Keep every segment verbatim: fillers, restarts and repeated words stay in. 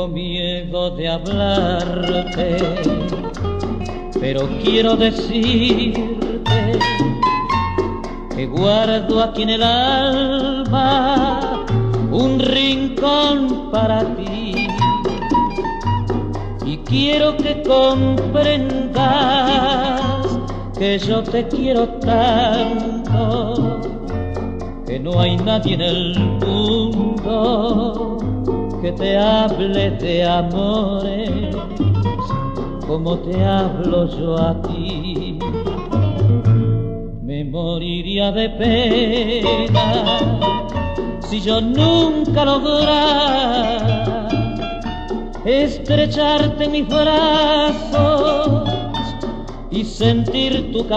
Tengo miedo de hablarte, pero quiero decirte que guardo aquí en el alma un rincón para ti, y quiero que comprendas que yo te quiero tanto, que no hay nadie en el mundo que te hable de amores como te hablo yo a ti. Me moriría de pena si yo nunca lograra estrecharte en mis brazos y sentir tu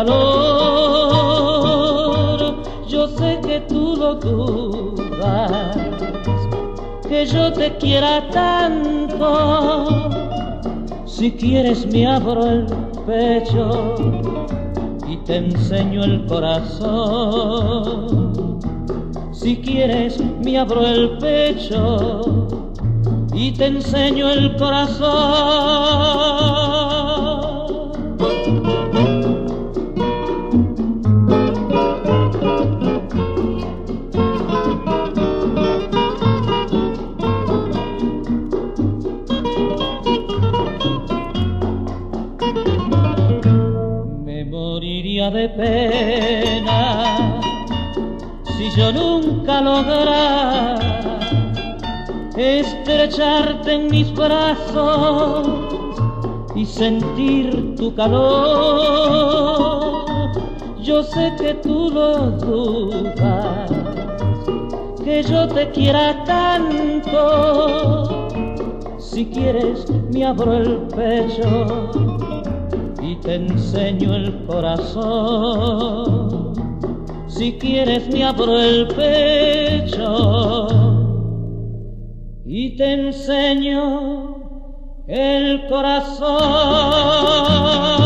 calor. Yo sé que tú lo dudas, que yo te quiera tanto. Si quieres me abro el pecho y te enseño el corazón. Si quieres me abro el pecho y te enseño el corazón. Moriría de pena si yo nunca lograra estrecharte en mis brazos y sentir tu calor. Yo sé que tú lo dudas, que yo te quiera tanto. Si quieres me abro el pecho y te enseño el corazón. Si quieres me abro el pecho y te enseño el corazón.